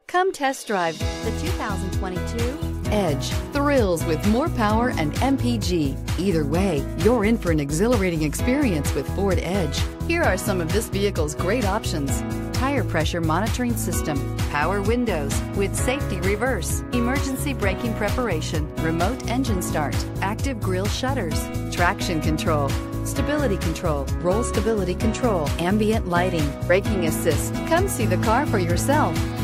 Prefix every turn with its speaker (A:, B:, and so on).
A: Come test drive the 2022 Edge. Thrills with more power and MPG. Either way, you're in for an exhilarating experience with Ford Edge. Here are some of this vehicle's great options: tire pressure monitoring system, power windows with safety reverse, emergency braking preparation, remote engine start, active grille shutters, traction control, stability control, roll stability control, ambient lighting, braking assist. Come see the car for yourself.